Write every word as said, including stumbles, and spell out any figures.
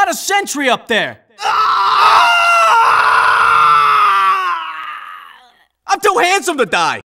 got a sentry up there! I'm too handsome to die!